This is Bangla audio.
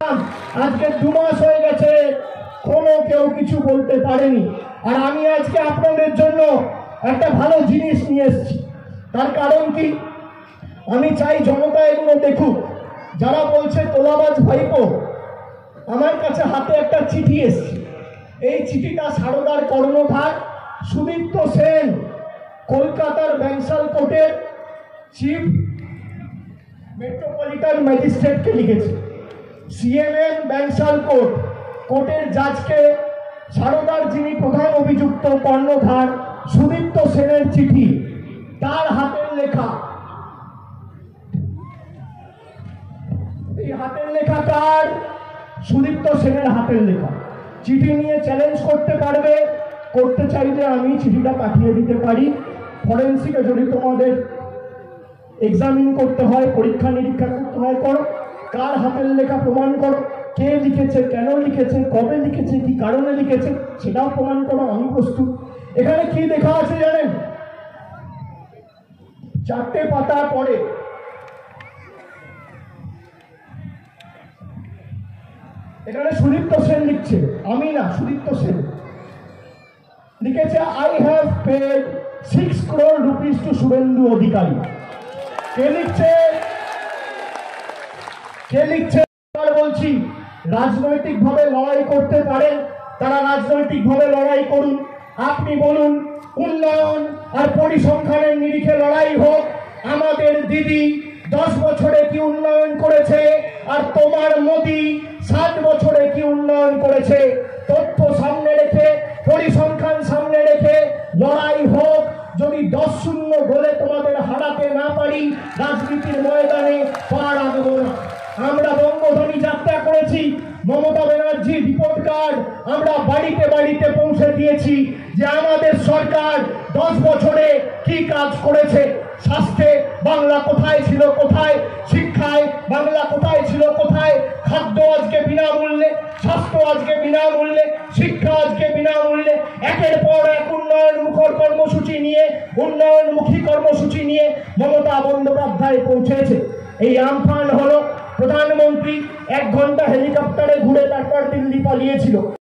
আজকে 2 মাস হয়ে গেছে, কোনো কেউ কিছু বলতে পারেনি। আর আমি আজকে আপনাদের জন্য একটা ভালো জিনিস নিয়ে এসেছি। তার কারণ কি, আমি চাই জনতা এগুলো দেখুক। যারা বলছে তোলাবাজ ভাইপো, আমার কাছে হাতে একটা চিঠি এসেছে। এই চিঠিটা সারদার কর্ণধার সুদীপ্ত সেন, কলকাতার ব্যাংশাল কোর্টের চিফ মেট্রোপলিটন ম্যাজিস্ট্রেটকে লিখেছে। সিএমএম ব্যাংশাল কোর্টের জাজকে সারদার যিনি প্রধান অভিযুক্ত কর্ণধার সুদীপ্ত সেনের চিঠি, তার হাতের লেখা। এই হাতের লেখা কার? সুদীপ্ত সেনের হাতের লেখা। চিঠি নিয়ে চ্যালেঞ্জ করতে পারবে, করতে চাইলে আমি চিঠিটা পাঠিয়ে দিতে পারি। ফরেন্সিকে যদি তোমাদের এক্সামিন করতে হয়, পরীক্ষা নিরীক্ষা করতে হয়, করো। কার হাতের লেখা প্রমাণ করো, কে লিখেছে, কেন লিখেছে, কবে লিখেছে, কি কারণে লিখেছে, সেটাও প্রমাণ করো। আমি প্রস্তুত। এখানে কি লেখা আছে জানেন? 4টে পাতা পরে এখানে সুদীপ্ত সেন লিখছে, আমি না, সুদীপ্ত সেন লিখেছে, I have paid 6 crore rupees to Suvendu Adhikari. কে লিখছে? বলছি, রাজনৈতিক ভাবে লড়াই করতে পারেন তারা রাজনৈতিক ভাবে লড়াই করুন। আপনি বলুন, উন্নয়ন আর পরিসংখ্যানের নিরিখে লড়াই হোক। আমাদের দিদি 10 বছরে কি উন্নয়ন করেছে, আর তোমার মোদি 7 বছরে কি উন্নয়ন করেছে, তথ্য সামনে রেখে, পরিসংখ্যান সামনে রেখে লড়াই হোক। যদি 10-0 গোলে তোমাদের হারাতে না পারি, রাজনীতির ময়দানে পা রাখবো না। আমরা বঙ্গধ্বনি যাত্রা করেছি, মমতা ব্যানার্জির রিপোর্ট কার্ড আমরা বাড়িতে বাড়িতে পৌঁছে দিয়েছি যে আমাদের সরকার 10 বছরে কি কাজ করেছে। স্বাস্থ্যে বাংলা কোথায় ছিল, কোথায়? শিক্ষায় বাংলা কোথায় ছিল, কোথায়? খাদ্য আজকে বিনামূল্যে, স্বাস্থ্য আজকে বিনামূল্যে, শিক্ষা আজকে বিনামূল্যে। একের পর এক উন্নয়নমুখী কর্মসূচি নিয়ে মমতা বন্দ্যোপাধ্যায় পৌঁছেছে। এই আমফান হলো, প্রধানমন্ত্রী 1 ঘন্টা হেলিকপ্টারে ঘুরে তারপর দিল্লি পালিয়েছিল।